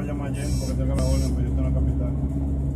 vaya más lleno porque tenga la orden, pero yo estoy en la capital.